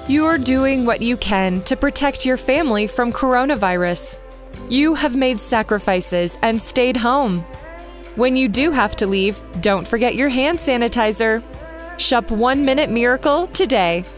You're doing what you can to protect your family from coronavirus. You have made sacrifices and stayed home. When you do have to leave, don't forget your hand sanitizer. Shop 1 Minute Miracle today.